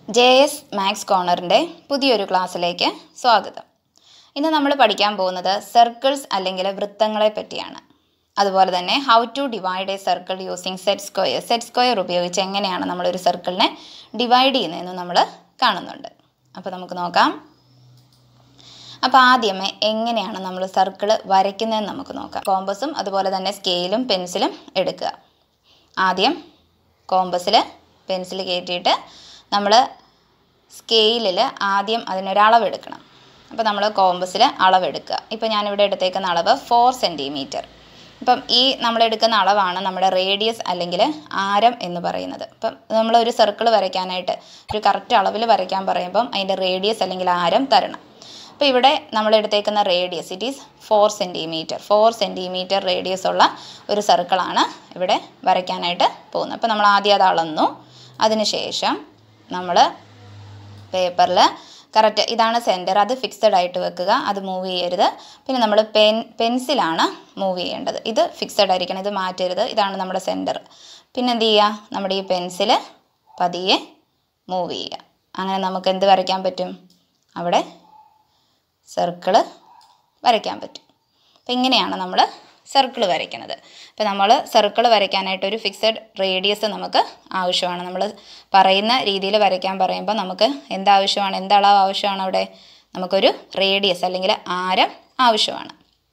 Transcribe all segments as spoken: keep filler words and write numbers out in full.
J S maths കോർണറിൻ്റെ പുതിയൊരു ക്ലാസ്സിലേക്ക് സ്വാഗതം. ഇന്ന് നമ്മൾ പഠിക്കാൻ പോകുന്നത് സർക്കിൾസ് അല്ലെങ്കിൽ വൃത്തങ്ങളെ പറ്റിയാണ്. അതുപോലെ തന്നെ how to divide a circle using set square set square ഉപയോഗിച്ച് എങ്ങനെയാണ് നമ്മളൊരു സർക്കിളിനെ ഡിവൈഡ് ചെയ്യുന്നതെന്ന് നമ്മൾ കാണുന്നുണ്ട്. അപ്പോൾ നമുക്ക് നോക്കാം. അപ്പോൾ ആദ്യമേ എങ്ങനെയാണ് നമ്മൾ സർക്കിൾ വരയ്ക്കുന്നതെന്ന് നമുക്ക് നോക്കാം. കോമ്പസും അതുപോലെ തന്നെ സ്കെയിലും പെൻസിലും എടുക്കുക. ആദ്യം കോമ്പസിൽ പെൻസിൽ കയറ്റിയിട്ട് നമ്മൾ സ്കെയിലിൽ ആദ്യം അതിനൊരളവ് എടുക്കണം. അപ്പോൾ നമ്മൾ കോമ്പസിൽ അളവെടുക്കുക. ഇപ്പോൾ ഞാനിവിടെ എടുത്തേക്കുന്ന അളവ് ഫോർ സെൻറ്റിമീറ്റർ. ഇപ്പം ഈ നമ്മളെടുക്കുന്ന അളവാണ് നമ്മുടെ റേഡിയസ് അല്ലെങ്കിൽ ആരം എന്ന് പറയുന്നത്. ഇപ്പം നമ്മളൊരു സർക്കിൾ വരയ്ക്കാനായിട്ട് ഒരു കറക്റ്റ് അളവിൽ വരയ്ക്കാൻ പറയുമ്പം അതിൻ്റെ റേഡിയസ് അല്ലെങ്കിൽ ആരം തരണം. അപ്പോൾ ഇവിടെ നമ്മൾ എടുത്തേക്കുന്ന radius it is four centimetre four centimetre radius ഉള്ള ഒരു സർക്കിളാണ് ഇവിടെ വരയ്ക്കാനായിട്ട് പോകുന്നത്. അപ്പോൾ നമ്മൾ ആദ്യം അത് അളന്നു. അതിനുശേഷം നമ്മൾ പേപ്പറിൽ കറക്റ്റ് ഇതാണ് സെൻറ്റർ, അത് ഫിക്സഡ് ആയിട്ട് വെക്കുക, അത് മൂവ് ചെയ്യരുത്. പിന്നെ നമ്മൾ പെൻ പെൻസിലാണ് മൂവ് ചെയ്യേണ്ടത്. ഇത് ഫിക്സഡ് ആയിരിക്കണം, ഇത് മാറ്റരുത്. ഇതാണ് നമ്മുടെ സെൻറ്റർ. പിന്നെ എന്ത് ചെയ്യുക, നമ്മുടെ ഈ പെൻസിൽ പതിയെ മൂവ് ചെയ്യുക. അങ്ങനെ നമുക്ക് എന്ത് വരയ്ക്കാൻ പറ്റും, അവിടെ സർക്കിള് വരയ്ക്കാൻ പറ്റും. അപ്പം ഇങ്ങനെയാണ് നമ്മൾ സർക്കിൾ വരയ്ക്കുന്നത്. അപ്പോൾ നമ്മൾ സർക്കിൾ വരയ്ക്കാനായിട്ട് ഒരു ഫിക്സഡ് റേഡിയസ് നമുക്ക് ആവശ്യമാണ്. നമ്മൾ പറയുന്ന രീതിയിൽ വരയ്ക്കാൻ പറയുമ്പോൾ നമുക്ക് എന്താവശ്യമാണ്, എന്തളവ് ആവശ്യമാണ്, അവിടെ നമുക്കൊരു റേഡിയസ് അല്ലെങ്കിൽ ആരം ആവശ്യമാണ്.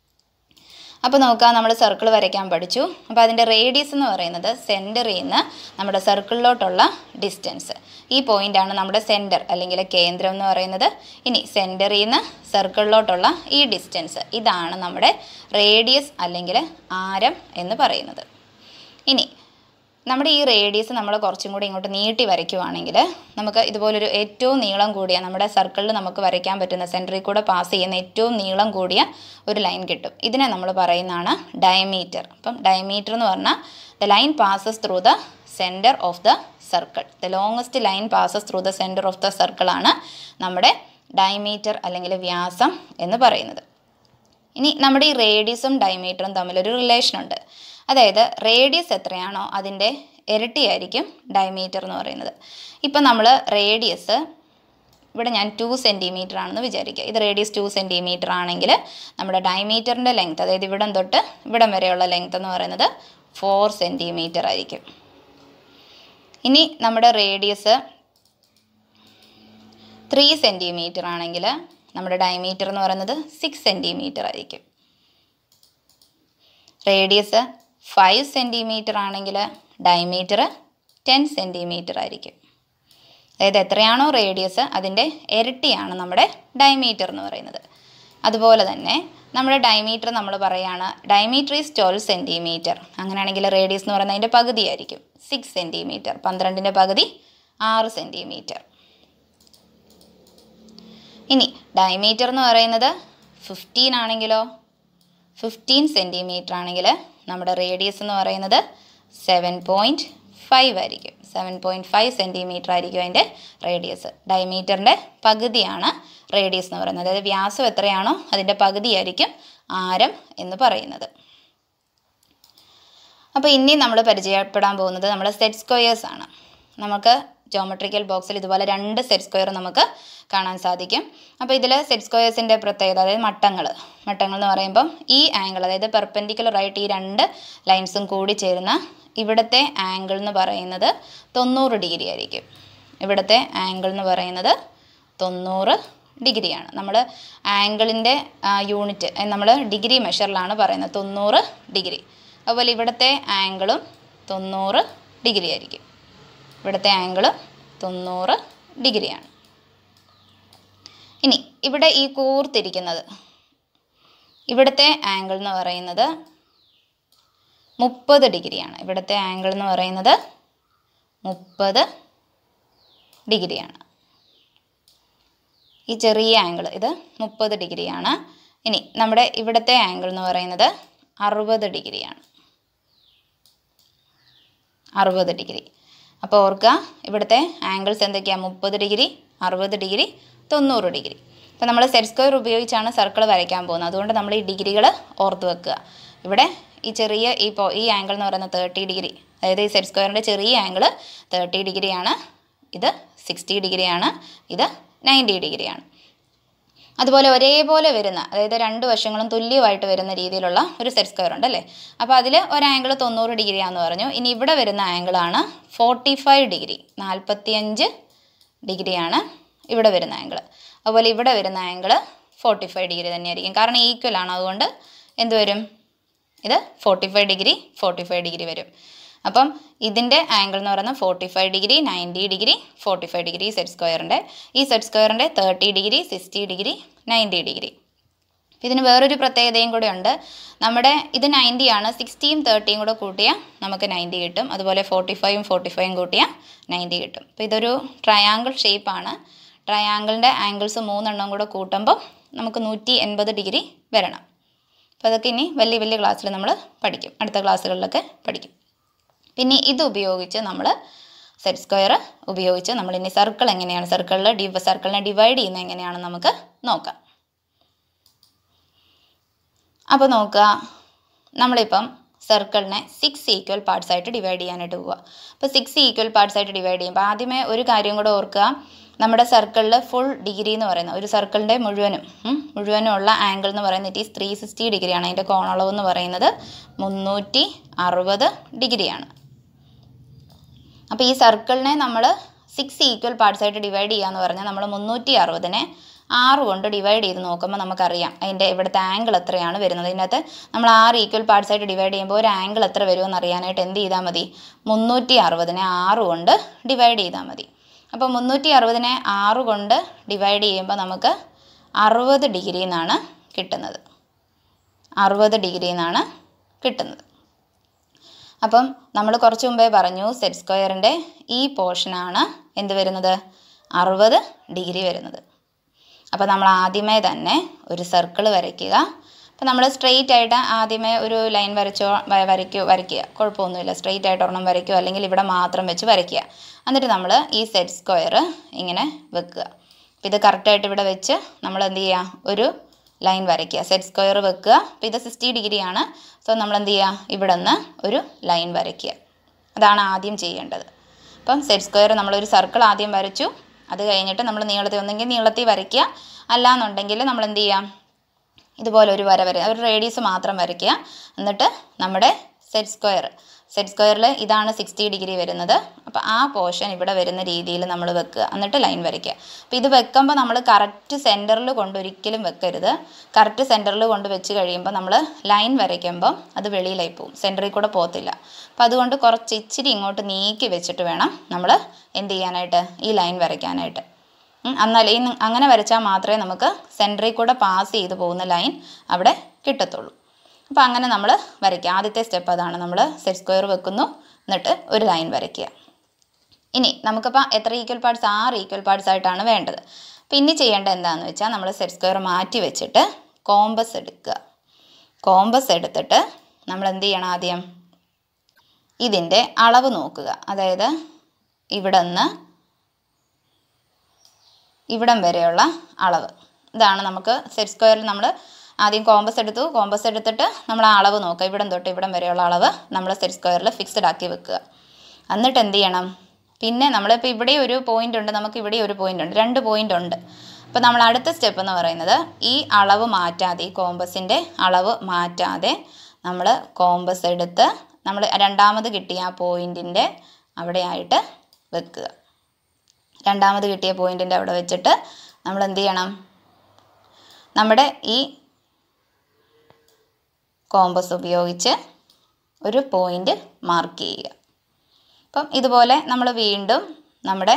അപ്പോൾ നോക്കാം, നമ്മൾ സർക്കിൾ വരയ്ക്കാൻ പഠിച്ചു. അപ്പോൾ അതിൻ്റെ റേഡിയസ് എന്ന് പറയുന്നത് സെൻറ്ററിൽ നിന്ന് നമ്മുടെ സർക്കിളിലോട്ടുള്ള ഡിസ്റ്റൻസ്. ഈ പോയിൻ്റാണ് നമ്മുടെ സെൻറ്റർ അല്ലെങ്കിൽ കേന്ദ്രം എന്ന് പറയുന്നത്. ഇനി സെൻറ്ററിൽ നിന്ന് സർക്കിളിലോട്ടുള്ള ഈ ഡിസ്റ്റൻസ്, ഇതാണ് നമ്മുടെ റേഡിയസ് അല്ലെങ്കിൽ ആരം എന്ന് പറയുന്നത്. ഇനി നമ്മുടെ ഈ റേഡിയസ് നമ്മൾ കുറച്ചും കൂടി ഇങ്ങോട്ട് നീട്ടി വരയ്ക്കുവാണെങ്കിൽ നമുക്ക് ഇതുപോലൊരു ഏറ്റവും നീളം കൂടിയ നമ്മുടെ സർക്കിളിൽ നമുക്ക് വരയ്ക്കാൻ പറ്റുന്ന സെൻറ്ററിൽ കൂടെ പാസ് ചെയ്യുന്ന ഏറ്റവും നീളം കൂടിയ ഒരു ലൈൻ കിട്ടും. ഇതിനെ നമ്മൾ പറയുന്നതാണ് ഡയമീറ്റർ. അപ്പം ഡയമീറ്റർ എന്ന് പറഞ്ഞാൽ the line passes through the centre of the സർക്കിൾ. ദ ലോങ്ങസ്റ്റ് ലൈൻ passes through the centre of ദ സർക്കിളാണ് നമ്മുടെ ഡയമീറ്റർ അല്ലെങ്കിൽ വ്യാസം എന്ന് പറയുന്നത്. ഇനി നമ്മുടെ ഈ റേഡിയസും ഡയമീറ്ററും തമ്മിലൊരു റിലേഷൻ ഉണ്ട്. അതായത് റേഡിയസ് എത്രയാണോ അതിൻ്റെ ഇരട്ടിയായിരിക്കും ഡയമീറ്റർ എന്ന് പറയുന്നത്. ഇപ്പം നമ്മൾ റേഡിയസ് ഇവിടെ ഞാൻ ടു സെൻറ്റിമീറ്റർ ആണെന്ന് വിചാരിക്കുക. ഇത് റേഡിയസ് ടു സെൻറ്റിമീറ്റർ ആണെങ്കിൽ നമ്മുടെ ഡയമീറ്ററിൻ്റെ ലെങ്ത്, അതായത് ഇവിടം തൊട്ട് ഇവിടം വരെയുള്ള ലെങ്ത് എന്ന് പറയുന്നത് ഫോർ സെൻറ്റിമീറ്റർ ആയിരിക്കും. ഇനി നമ്മുടെ റേഡിയസ് ത്രീ സെൻറ്റിമീറ്റർ ആണെങ്കിൽ നമ്മുടെ ഡയമീറ്റർ എന്ന് പറയുന്നത് സിക്സ് സെൻറ്റിമീറ്റർ ആയിരിക്കും. റേഡിയസ് ഫൈവ് സെൻറ്റിമീറ്റർ ആണെങ്കിൽ ഡയമീറ്റർ ടെൻ സെൻറ്റിമീറ്റർ ആയിരിക്കും. അതായത് എത്രയാണോ റേഡിയസ് അതിൻ്റെ ഇരട്ടിയാണ് നമ്മുടെ ഡയമീറ്റർ എന്ന് പറയുന്നത്. അതുപോലെ തന്നെ നമ്മുടെ ഡയമീറ്റർ നമ്മൾ പറയുകയാണ് ഡയമീറ്റർ ഈസ് ട്വൽവ് സെൻറ്റിമീറ്റർ. അങ്ങനെയാണെങ്കിൽ റേഡിയസ് എന്ന് പറയുന്നത് അതിൻ്റെ പകുതിയായിരിക്കും, സിക്സ് സെൻറ്റിമീറ്റർ. പന്ത്രണ്ടിൻ്റെ പകുതി ആറ് സെൻറ്റിമീറ്റർ. ഇനി ഡയമീറ്റർ എന്ന് പറയുന്നത് ഫിഫ്റ്റീൻ ആണെങ്കിലോ, ഫിഫ്റ്റീൻ സെൻറ്റിമീറ്റർ ആണെങ്കിൽ നമ്മുടെ റേഡിയസ് എന്ന് പറയുന്നത് സെവൻ പോയിൻറ്റ് ഫൈവ് ആയിരിക്കും. സെവൻ പോയിൻറ്റ് ഫൈവ് സെൻറ്റിമീറ്റർ ആയിരിക്കും അതിൻ്റെ റേഡിയസ്. ഡയമീറ്ററിൻ്റെ പകുതിയാണ് റേഡിയസ് എന്ന് പറയുന്നത്. അതായത് വ്യാസം എത്രയാണോ അതിൻ്റെ പകുതിയായിരിക്കും ആരം എന്ന് പറയുന്നത്. അപ്പോൾ ഇനി നമ്മൾ പരിചയപ്പെടാൻ പോകുന്നത് നമ്മൾ സെറ്റ് സ്ക്വയേഴ്സ് ആണ്. നമുക്ക് ജോമെട്രിക്കൽ ബോക്സിൽ ഇതുപോലെ രണ്ട് സെറ്റ് സ്ക്വയർ നമുക്ക് കാണാൻ സാധിക്കും. അപ്പോൾ ഇതിൽ സെറ്റ് സ്ക്വയേഴ്സിൻ്റെ പ്രത്യേകത, അതായത് മട്ടങ്ങൾ മട്ടങ്ങൾ എന്ന് പറയുമ്പം ഈ ആംഗിൾ, അതായത് പെർപെൻഡിക്കുലർ ആയിട്ട് ഈ രണ്ട് ലൈൻസും കൂടി ചേരുന്ന ഇവിടുത്തെ ആംഗിൾ എന്ന് പറയുന്നത് തൊണ്ണൂറ് ഡിഗ്രി ആയിരിക്കും. ഇവിടുത്തെ ആംഗിൾ എന്ന് പറയുന്നത് തൊണ്ണൂറ് ഡിഗ്രിയാണ്. നമ്മൾ ആംഗിളിൻ്റെ യൂണിറ്റ് നമ്മൾ ഡിഗ്രി മെഷറിലാണ് പറയുന്നത്, തൊണ്ണൂറ് ഡിഗ്രി. അതുപോലെ ഇവിടുത്തെ ആംഗിളും തൊണ്ണൂറ് ഡിഗ്രി ആയിരിക്കും. ഇവിടുത്തെ ആംഗിൾ തൊണ്ണൂറ് ഡിഗ്രിയാണ്. ഇനി ഇവിടെ ഈ കൂർത്തിരിക്കുന്നത് ഇവിടുത്തെ ആംഗിൾ എന്ന് പറയുന്നത് മുപ്പത് ഡിഗ്രിയാണ്. ഇവിടുത്തെ ആംഗിൾ എന്ന് പറയുന്നത് മുപ്പത് ഡിഗ്രിയാണ്. ഈ ചെറിയ ആംഗിൾ ഇത് മുപ്പത് ഡിഗ്രിയാണ്. ഇനി നമ്മുടെ ഇവിടുത്തെ ആംഗിൾ എന്ന് പറയുന്നത് അറുപത് ഡിഗ്രിയാണ്. അറുപത് ഡിഗ്രി. അപ്പോൾ ഓർക്കുക, ഇവിടുത്തെ ആംഗിൾസ് എന്തൊക്കെയാണ്, മുപ്പത് ഡിഗ്രി, അറുപത് ഡിഗ്രി, തൊണ്ണൂറ് ഡിഗ്രി. അപ്പോൾ നമ്മൾ സെറ്റ് സ്ക്വയർ ഉപയോഗിച്ചാണ് സർക്കിൾ വരയ്ക്കാൻ പോകുന്നത്. അതുകൊണ്ട് നമ്മൾ ഈ ഡിഗ്രികൾ ഓർത്ത് വെക്കുക. ഇവിടെ ഈ ചെറിയ ഈ ഈ ആംഗിൾ എന്ന് പറയുന്നത് തേർട്ടി ഡിഗ്രി, അതായത് ഈ സെറ്റ് സ്ക്വയറിൻ്റെ ചെറിയ ആംഗിൾ തേർട്ടി ഡിഗ്രിയാണ്. ഇത് സിക്സ്റ്റി ഡിഗ്രിയാണ്, ഇത് നയൻറ്റി ഡിഗ്രിയാണ്. അതുപോലെ ഒരേപോലെ വരുന്ന, അതായത് രണ്ട് വശങ്ങളും തുല്യമായിട്ട് വരുന്ന രീതിയിലുള്ള ഒരു സെറ്റ് സ്ക്വയർ ഉണ്ടല്ലേ. അപ്പോൾ അതിൽ ഒരു ആംഗിൾ തൊണ്ണൂറ് ഡിഗ്രിയാണെന്ന് പറഞ്ഞു. ഇനി ഇവിടെ വരുന്ന ആംഗിളാണ് ഫോർട്ടി ഫൈവ് ഡിഗ്രി, നാൽപ്പത്തിയഞ്ച് ഡിഗ്രിയാണ് ഇവിടെ വരുന്ന ആംഗിൾ. അതുപോലെ ഇവിടെ വരുന്ന ആംഗിൾ ഫോർട്ടി ഫൈവ് ഡിഗ്രി തന്നെയായിരിക്കും, കാരണം ഈക്വൽ ആണ്. അതുകൊണ്ട് എന്ത് വരും, ഇത് forty five degree forty five degree വരും. അപ്പം ഇതിൻ്റെ ആംഗിൾ എന്ന് പറയുന്നത് forty five degree, ninety degree, forty five degree. ഈ സെറ്റ് സ്ക്വയറിൻ്റെ ഈ സെറ്റ് സ്ക്വയറിൻ്റെ thirty degree, sixty degree, ninety degree. ഇതിന് വേറൊരു പ്രത്യേകതയും കൂടെ ഉണ്ട്. നമ്മുടെ ഇത് നയൻറ്റി ആണ്, സിക്സ്റ്റിയും തേർട്ടിയും കൂടെ കൂട്ടിയാൽ നമുക്ക് നയൻറ്റി കിട്ടും. അതുപോലെ ഫോർട്ടി ഫൈവും ഫോർട്ടി ഫൈവും കൂട്ടിയാൽ നയൻറ്റി കിട്ടും. അപ്പോൾ ഇതൊരു ട്രയാങ്കിൾ ഷേപ്പാണ്. ട്രയാങ്കിളിൻ്റെ ആംഗിൾസ് മൂന്നെണ്ണം കൂടെ കൂട്ടുമ്പോൾ നമുക്ക് നൂറ്റി എൺപത് ഡിഗ്രി വരണം. അപ്പോൾ അതൊക്കെ ഇനി വലിയ വലിയ ക്ലാസ്സിൽ നമ്മൾ പഠിക്കും, അടുത്ത ക്ലാസ്സുകളിലൊക്കെ പഠിക്കും. പിന്നെ ഇത് ഉപയോഗിച്ച് നമ്മൾ സെറ്റ് സ്ക്വയർ ഉപയോഗിച്ച് നമ്മൾ ഇനി സർക്കിൾ എങ്ങനെയാണ്, സർക്കിളിൽ ഡിവ സർക്കിളിനെ ഡിവൈഡ് ചെയ്യുന്നത് എങ്ങനെയാണെന്ന് നമുക്ക് നോക്കാം. അപ്പോൾ നോക്കുക, നമ്മളിപ്പം സർക്കിളിനെ സിക്സ് ഈക്വൽ പാർട്സ് ആയിട്ട് ഡിവൈഡ് ചെയ്യാനായിട്ട് പോവുക. അപ്പോൾ സിക്സ് ഈക്വൽ പാർട്സ് ആയിട്ട് ഡിവൈഡ് ചെയ്യുമ്പോൾ ആദ്യമേ ഒരു കാര്യം കൂടെ ഓർക്കുക. നമ്മുടെ സർക്കിളിൽ ഫുൾ ഡിഗ്രി എന്ന് പറയുന്നത്, ഒരു സർക്കിളിൻ്റെ മുഴുവനും മുഴുവനുമുള്ള ആംഗിൾ എന്ന് പറയുന്നത് ഇറ്റ് ഈസ് ത്രീ സിക്സ്റ്റി ഡിഗ്രിയാണ്. അതിൻ്റെ കോണളവ് എന്ന് പറയുന്നത് മുന്നൂറ്റി അറുപത് ഡിഗ്രിയാണ്. അപ്പോൾ ഈ സർക്കിളിനെ നമ്മൾ സിക്സ് ഈക്വൽ പാർട്സ് ആയിട്ട് ഡിവൈഡ് ചെയ്യാന്ന് പറഞ്ഞാൽ നമ്മൾ മുന്നൂറ്റി അറുപതിനെ ആറ് കൊണ്ട് ഡിവൈഡ് ചെയ്ത് നോക്കുമ്പോൾ നമുക്കറിയാം അതിൻ്റെ ഇവിടുത്തെ ആംഗിൾ എത്രയാണ് വരുന്നത്. ഇതിനകത്ത് നമ്മൾ ആറ് ഈക്വൽ പാർട്സ് ആയിട്ട് ഡിവൈഡ് ചെയ്യുമ്പോൾ ഒരു ആംഗിൾ എത്ര വരുമെന്ന് അറിയാനായിട്ട് എന്ത് ചെയ്താൽ മതി, മുന്നൂറ്റി അറുപതിനെ ആറ് കൊണ്ട് ഡിവൈഡ് ചെയ്താൽ മതി. അപ്പോൾ മുന്നൂറ്റി അറുപതിനെ ആറ് കൊണ്ട് ഡിവൈഡ് ചെയ്യുമ്പോൾ നമുക്ക് അറുപത് ഡിഗ്രി എന്നാണ് കിട്ടുന്നത്. അറുപത് ഡിഗ്രി എന്നാണ് കിട്ടുന്നത്. അപ്പം നമ്മൾ കുറച്ച് മുമ്പേ പറഞ്ഞു സെറ്റ് സ്ക്വയറിൻ്റെ ഈ പോർഷനാണ് എന്ത് വരുന്നത്, അറുപത് ഡിഗ്രി വരുന്നത്. അപ്പോൾ നമ്മൾ ആദ്യമേ തന്നെ ഒരു സർക്കിൾ വരയ്ക്കുക. അപ്പോൾ നമ്മൾ സ്ട്രെയിറ്റ് ആയിട്ട് ആദ്യമേ ഒരു ലൈൻ വരച്ചോ വരയ്ക്കോ വരയ്ക്കുക കുഴപ്പമൊന്നുമില്ല. സ്ട്രെയിറ്റ് ആയിട്ട് ഒരെണ്ണം വരയ്ക്കുക, അല്ലെങ്കിൽ ഇവിടെ മാത്രം വെച്ച് വരയ്ക്കുക. എന്നിട്ട് നമ്മൾ ഈ സെറ്റ് സ്ക്വയർ ഇങ്ങനെ വെക്കുക. അപ്പോൾ ഇത് കറക്റ്റായിട്ട് ഇവിടെ വെച്ച് നമ്മൾ എന്ത് ചെയ്യുക, ഒരു ലൈൻ വരയ്ക്കുക, സെറ്റ് സ്ക്വയർ വെക്കുക. അപ്പോൾ ഇത് സിക്സ്റ്റി ഡിഗ്രിയാണ്. സോ നമ്മൾ എന്ത് ചെയ്യുക, ഇവിടെ നിന്ന് ഒരു ലൈൻ വരയ്ക്കുക. അതാണ് ആദ്യം ചെയ്യേണ്ടത്. അപ്പം സെറ്റ് സ്ക്വയർ നമ്മളൊരു സർക്കിൾ ആദ്യം വരച്ചു. അത് കഴിഞ്ഞിട്ട് നമ്മൾ നീളത്തിൽ ഒന്നെങ്കിൽ നീളത്തിൽ വരയ്ക്കുക, അല്ലാന്നുണ്ടെങ്കിൽ നമ്മൾ എന്ത് ചെയ്യാം, ഇതുപോലെ ഒരു വര വര ഒരു റേഡിയസ് മാത്രം വരയ്ക്കുക. എന്നിട്ട് നമ്മുടെ സെറ്റ് സ്ക്വയർ സെറ്റ് സ്ക്വയറിൽ ഇതാണ് സിക്സ്റ്റി ഡിഗ്രി വരുന്നത്. അപ്പോൾ ആ പോർഷൻ ഇവിടെ വരുന്ന രീതിയിൽ നമ്മൾ വെക്കുക, എന്നിട്ട് ലൈൻ വരയ്ക്കുക. അപ്പോൾ ഇത് വെക്കുമ്പോൾ നമ്മൾ കറക്റ്റ് സെൻറ്ററിൽ കൊണ്ടൊരിക്കലും വെക്കരുത്. കറക്റ്റ് സെൻറ്ററിൽ കൊണ്ട് വെച്ച് കഴിയുമ്പോൾ നമ്മൾ ലൈൻ വരയ്ക്കുമ്പം അത് വെളിയിലായി പോകും, സെൻറ്ററിൽ കൂടെ പോകത്തില്ല. അപ്പോൾ അതുകൊണ്ട് കുറച്ച് ഇച്ചിരി ഇങ്ങോട്ട് നീക്കി വെച്ചിട്ട് വേണം നമ്മൾ എന്ത് ചെയ്യാനായിട്ട്, ഈ ലൈൻ വരയ്ക്കാനായിട്ട്. എന്നാൽ ഈ അങ്ങനെ വരച്ചാൽ മാത്രമേ നമുക്ക് സെൻറ്ററിൽ കൂടെ പാസ് ചെയ്ത് പോകുന്ന ലൈൻ അവിടെ കിട്ടത്തുള്ളൂ. അപ്പോൾ അങ്ങനെ നമ്മൾ വരയ്ക്കുക. ആദ്യത്തെ സ്റ്റെപ്പ് അതാണ്, നമ്മൾ സെറ്റ് സ്ക്വയർ വെക്കുന്നു, എന്നിട്ട് ഒരു ലൈൻ വരയ്ക്കുക. ഇനി നമുക്കിപ്പോൾ എത്ര ഈക്വൽ പാർട്സ്, ആറ് ഈക്വൽ പാർട്സ് ആയിട്ടാണ് വേണ്ടത്. അപ്പോൾ ഇനി ചെയ്യേണ്ടത് എന്താണെന്ന് വെച്ചാൽ നമ്മൾ സെറ്റ് സ്ക്വയർ മാറ്റി വെച്ചിട്ട് കോമ്പസ് എടുക്കുക. കോമ്പസ് എടുത്തിട്ട് നമ്മൾ എന്ത് ചെയ്യണം, ആദ്യം ഇതിൻ്റെ അളവ് നോക്കുക. അതായത് ഇവിടെ നിന്ന് ഇവിടം വരെയുള്ള അളവ്, ഇതാണ് നമുക്ക് സെറ്റ് സ്ക്വയറിൽ നമ്മൾ ആദ്യം കോമ്പസ് എടുത്തു. കോമ്പസ് എടുത്തിട്ട് നമ്മൾ ആ അളവ് നോക്കുക. ഇവിടം തൊട്ട് ഇവിടം വരെയുള്ള അളവ് നമ്മൾ സെറ്റ് സ്ക്വയറിൽ ഫിക്സ്ഡ് ആക്കി വെക്കുക. എന്നിട്ട് എന്ത് ചെയ്യണം, പിന്നെ നമ്മളിപ്പോൾ ഇവിടെ ഒരു പോയിൻ്റ് ഉണ്ട്, നമുക്ക് ഇവിടെ ഒരു പോയിൻ്റ് ഉണ്ട്, രണ്ട് പോയിൻ്റ് ഉണ്ട്. അപ്പോൾ നമ്മൾ അടുത്ത സ്റ്റെപ്പ് എന്ന് പറയുന്നത് ഈ അളവ് മാറ്റാതെ, ഈ കോമ്പസിൻ്റെ അളവ് മാറ്റാതെ നമ്മൾ കോമ്പസ് എടുത്ത് നമ്മൾ രണ്ടാമത് കിട്ടിയ ആ പോയിൻറ്റിൻ്റെ അവിടെയായിട്ട് വെക്കുക. രണ്ടാമത് കിട്ടിയ പോയിൻറ്റിൻ്റെ അവിടെ വെച്ചിട്ട് നമ്മൾ എന്ത് ചെയ്യണം, നമ്മുടെ ഈ കോമ്പസ് ഉപയോഗിച്ച് ഒരു പോയിൻ്റ് മാർക്ക് ചെയ്യുക. അപ്പം ഇതുപോലെ നമ്മൾ വീണ്ടും നമ്മുടെ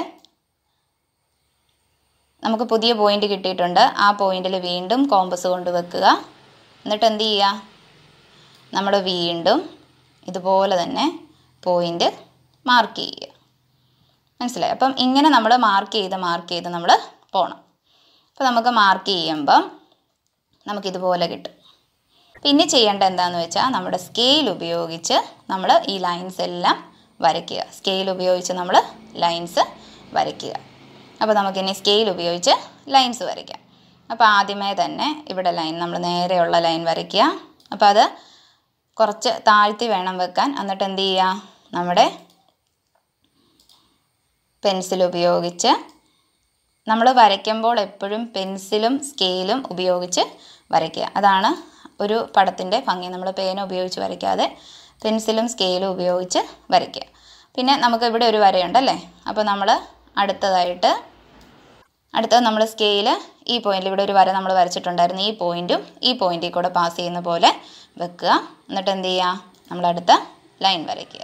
നമുക്ക് പുതിയ പോയിൻ്റ് കിട്ടിയിട്ടുണ്ട്, ആ പോയിന്റിൽ വീണ്ടും കോമ്പസ് കൊണ്ട് വെക്കുക. എന്നിട്ട് എന്ത് ചെയ്യുക, നമ്മൾ വീണ്ടും ഇതുപോലെ തന്നെ പോയിൻ്റ് മാർക്ക് ചെയ്യുക. മനസ്സിലായി? അപ്പം ഇങ്ങനെ നമ്മൾ മാർക്ക് ചെയ്ത് മാർക്ക് ചെയ്ത് നമ്മൾ പോകണം. അപ്പോൾ നമുക്ക് മാർക്ക് ചെയ്യുമ്പം നമുക്കിതുപോലെ കിട്ടും. പിന്നെ ചെയ്യേണ്ട എന്താണെന്ന് വെച്ചാൽ നമ്മുടെ സ്കെയിൽ ഉപയോഗിച്ച് നമ്മൾ ഈ ലൈൻസ് എല്ലാം വരയ്ക്കുക. സ്കെയിൽ ഉപയോഗിച്ച് നമ്മൾ ലൈൻസ് വരയ്ക്കുക. അപ്പോൾ നമുക്കിനി സ്കെയിൽ ഉപയോഗിച്ച് ലൈൻസ് വരയ്ക്കാം. അപ്പോൾ ആദ്യമേ തന്നെ ഇവിടെ ലൈൻ നമ്മൾ നേരെയുള്ള ലൈൻ വരയ്ക്കുക. അപ്പോൾ അത് കുറച്ച് താഴ്ത്തി വേണം വെക്കാൻ. എന്നിട്ട് എന്ത് ചെയ്യുക, നമ്മുടെ പെൻസിൽ ഉപയോഗിച്ച് നമ്മൾ വരയ്ക്കുമ്പോൾ എപ്പോഴും പെൻസിലും സ്കെയിലും ഉപയോഗിച്ച് വരയ്ക്കുക. അതാണ് ഒരു പടത്തിൻ്റെ ഭംഗി. നമ്മൾ പേന ഉപയോഗിച്ച് വരയ്ക്കാതെ പെൻസിലും സ്കെയിലും ഉപയോഗിച്ച് വരയ്ക്കുക. പിന്നെ നമുക്ക് ഇവിടെ ഒരു വരയുണ്ടല്ലേ, അപ്പോൾ നമ്മൾ അടുത്തതായിട്ട് അടുത്തത് നമ്മൾ സ്കെയിൽ ഈ പോയിന്റിൽ ഇവിടെ ഒരു വര നമ്മൾ വരച്ചിട്ടുണ്ടായിരുന്നു, ഈ പോയിന്റും ഈ പോയിന്റിൽ കൂടെ പാസ് ചെയ്യുന്ന പോലെ വെക്കുക. എന്നിട്ട് എന്ത് ചെയ്യുക, നമ്മൾ അടുത്ത ലൈൻ വരയ്ക്കുക.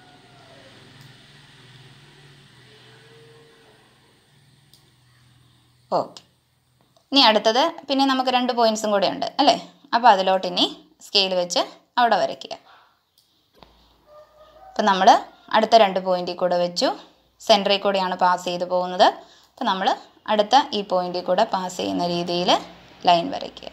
ഓക്കെ, ഇനി അടുത്തത് പിന്നെ നമുക്ക് രണ്ട് പോയിന്റ്സും കൂടെ ഉണ്ട് അല്ലേ, അപ്പോൾ അതിലോട്ട് ഇനി സ്കെയിൽ വെച്ച് അവിടെ വരയ്ക്കുക. അപ്പം നമ്മൾ അടുത്ത രണ്ട് പോയിന്റിൽ കൂടെ വെച്ചു, സെൻറ്ററിൽ കൂടെയാണ് പാസ് ചെയ്ത് പോകുന്നത്. അപ്പോൾ നമ്മൾ അടുത്ത ഈ പോയിന്റിൽ കൂടെ പാസ് ചെയ്യുന്ന രീതിയിൽ ലൈൻ വരയ്ക്കുക.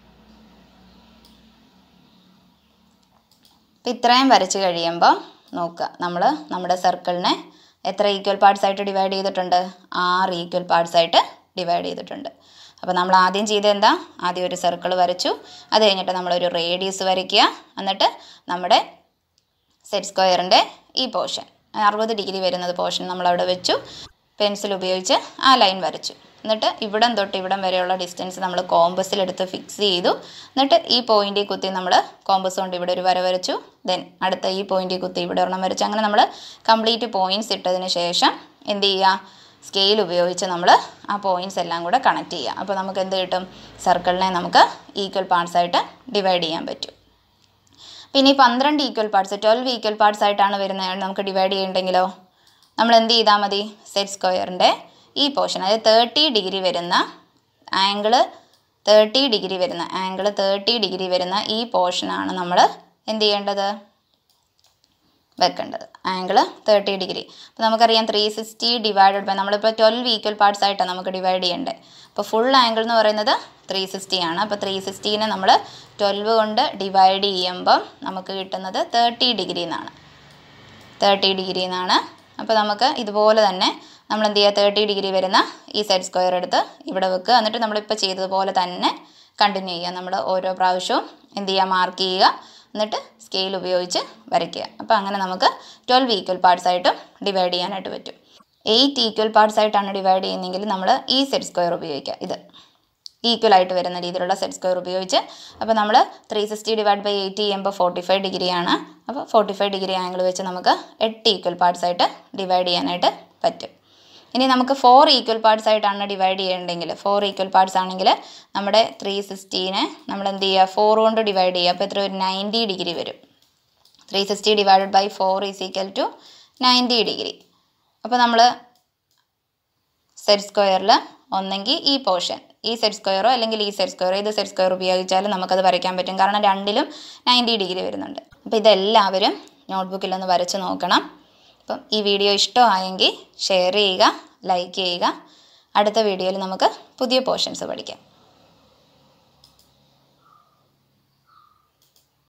അപ്പം ഇത്രയും വരച്ച് കഴിയുമ്പോൾ നോക്കുക, നമ്മൾ നമ്മുടെ സർക്കിളിനെ എത്ര ഈക്വൽ പാർട്സ് ആയിട്ട് ഡിവൈഡ് ചെയ്തിട്ടുണ്ട്? ആറ് ഈക്വൽ പാർട്സ് ആയിട്ട് ഡിവൈഡ് ചെയ്തിട്ടുണ്ട്. അപ്പോൾ നമ്മൾ ആദ്യം ചെയ്ത് എന്താ, ആദ്യം ഒരു സർക്കിൾ വരച്ചു, അത് കഴിഞ്ഞിട്ട് നമ്മളൊരു റേഡിയസ് വരയ്ക്കുക. എന്നിട്ട് നമ്മുടെ സെറ്റ് സ്ക്വയറിൻ്റെ ഈ പോർഷൻ അറുപത് ഡിഗ്രി വരുന്നത് പോർഷൻ നമ്മളവിടെ വെച്ചു, പെൻസിൽ ഉപയോഗിച്ച് ആ ലൈൻ വരച്ചു. എന്നിട്ട് ഇവിടം തൊട്ട് ഇവിടം വരെയുള്ള ഡിസ്റ്റൻസ് നമ്മൾ കോമ്പസിലെടുത്ത് ഫിക്സ് ചെയ്തു. എന്നിട്ട് ഈ പോയിന്റിൽ കുത്തി നമ്മൾ കോമ്പസ് കൊണ്ട് ഇവിടെ ഒരു വര വരച്ചു. ദെൻ അടുത്ത ഈ പോയിന്റിൽ കുത്തി ഇവിടെ ഒരെണ്ണം വരച്ചു. അങ്ങനെ നമ്മൾ കംപ്ലീറ്റ് പോയിൻറ്റ്സ് ഇട്ടതിന് ശേഷം എന്ത് ചെയ്യുക, സ്കെയിൽ ഉപയോഗിച്ച് നമ്മൾ ആ പോയിൻറ്റ്സ് എല്ലാം കൂടെ കണക്ട് ചെയ്യുക. അപ്പോൾ നമുക്ക് എന്ത് കിട്ടും, സർക്കിളിനെ നമുക്ക് ഈക്വൽ പാർട്സ് ആയിട്ട് ഡിവൈഡ് ചെയ്യാൻ പറ്റും. പിന്നെ ഈ പന്ത്രണ്ട് equal parts twelve equal parts ആയിട്ടാണ് വരുന്നത് നമുക്ക് ഡിവൈഡ് ചെയ്യണ്ടെങ്കിലോ നമ്മൾ എന്ത് ചെയ്താൽ മതി, സെറ്റ് സ്ക്വയറിൻ്റെ ഈ പോർഷൻ അതായത് തേർട്ടി ഡിഗ്രി വരുന്ന ആംഗിള് തേർട്ടി ഡിഗ്രി വരുന്ന ആംഗിള് തേർട്ടി ഡിഗ്രി വരുന്ന ഈ പോർഷനാണ് നമ്മൾ എന്ത് ചെയ്യേണ്ടത്, വെക്കേണ്ടത്. Angle thirty degree. അപ്പോൾ നമുക്കറിയാം ത്രീ സിക്സ്റ്റി ഡിവൈഡഡ് ബൈ നമ്മളിപ്പോൾ ട്വൽവ് ഈക്വൽ പാർട്സ് ആയിട്ടാണ് നമുക്ക് ഡിവൈഡ് ചെയ്യേണ്ടത്. അപ്പോൾ ഫുൾ ആംഗിൾ എന്ന് പറയുന്നത് ത്രീ സിക്സ്റ്റി ആണ്. അപ്പോൾ ത്രീ സിക്സ്റ്റീനെ നമ്മൾ ട്വൽവ് കൊണ്ട് ഡിവൈഡ് ചെയ്യുമ്പം നമുക്ക് കിട്ടുന്നത് തേർട്ടി ഡിഗ്രി എന്നാണ് തേർട്ടി ഡിഗ്രി എന്നാണ് അപ്പോൾ നമുക്ക് ഇതുപോലെ തന്നെ നമ്മൾ എന്ത് ചെയ്യുക, തേർട്ടി ഡിഗ്രി വരുന്ന ഈ സെറ്റ് സ്ക്വയർ എടുത്ത് ഇവിടെ വെക്കുക. എന്നിട്ട് നമ്മളിപ്പോൾ ചെയ്തതുപോലെ തന്നെ കണ്ടിന്യൂ ചെയ്യുക. നമ്മൾ ഓരോ പ്രാവശ്യവും എന്ത് ചെയ്യുക, മാർക്ക് ചെയ്യുക, എന്നിട്ട് സ്കെയിൽ ഉപയോഗിച്ച് വരയ്ക്കുക. അപ്പോൾ അങ്ങനെ നമുക്ക് ട്വൽവ് ഈക്വൽ പാർട്സ് ആയിട്ടും ഡിവൈഡ് ചെയ്യാനായിട്ട് പറ്റും. എയ്റ്റ് ഈക്വൽ പാർട്സ് ആയിട്ടാണ് ഡിവൈഡ് ചെയ്യുന്നതെങ്കിൽ നമ്മൾ ഈ സെറ്റ് സ്ക്വയർ ഉപയോഗിക്കുക. ഇത് ഈക്വൽ ആയിട്ട് വരുന്ന രീതിയിലുള്ള സെറ്റ് സ്ക്വയർ ഉപയോഗിച്ച് അപ്പോൾ നമ്മൾ three sixty divide by eight ചെയ്യുമ്പോൾ ഫോർട്ടി ഫൈവ് ഡിഗ്രിയാണ്. അപ്പോൾ ഫോർട്ടി ഫൈവ് ഡിഗ്രി ആംഗിൾ വെച്ച് നമുക്ക് എട്ട് ഈക്വൽ പാർട്സ് ആയിട്ട് ഡിവൈഡ് ചെയ്യാനായിട്ട് പറ്റും. ഇനി നമുക്ക് ഫോർ ഈക്വൽ പാർട്സ് ആയിട്ടാണ് ഡിവൈഡ് ചെയ്യേണ്ടെങ്കിൽ ഫോർ ഈക്വൽ പാർട്സ് ആണെങ്കിൽ നമ്മുടെ ത്രീ സിക്സ്റ്റീനെ നമ്മൾ എന്ത് ചെയ്യുക, ഫോർ കൊണ്ട് ഡിവൈഡ് ചെയ്യുക. അപ്പോൾ എത്ര ഒരു നയൻറ്റി ഡിഗ്രി വരും. Three sixty divided by four is equal to ninety degree. അപ്പോൾ നമ്മൾ സെറ്റ് സ്ക്വയറിൽ ഒന്നെങ്കിൽ ഈ പോർഷൻ ഈ സെറ്റ് സ്ക്വയറോ അല്ലെങ്കിൽ ഈ സെറ്റ് സ്ക്വയറോ ഇത് സെറ്റ് സ്ക്വയർ ഉപയോഗിച്ചാലും നമുക്കത് വരയ്ക്കാൻ പറ്റും. കാരണം രണ്ടിലും നയൻറ്റി ഡിഗ്രി വരുന്നുണ്ട്. അപ്പോൾ ഇതെല്ലാവരും നോട്ട്ബുക്കിലൊന്ന് വരച്ച് നോക്കണം. അപ്പം ഈ വീഡിയോ ഇഷ്ടമായെങ്കിൽ ഷെയർ ചെയ്യുക, ലൈക്ക് ചെയ്യുക. അടുത്ത വീഡിയോയിൽ നമുക്ക് പുതിയ പോർഷൻസ് പഠിക്കാം.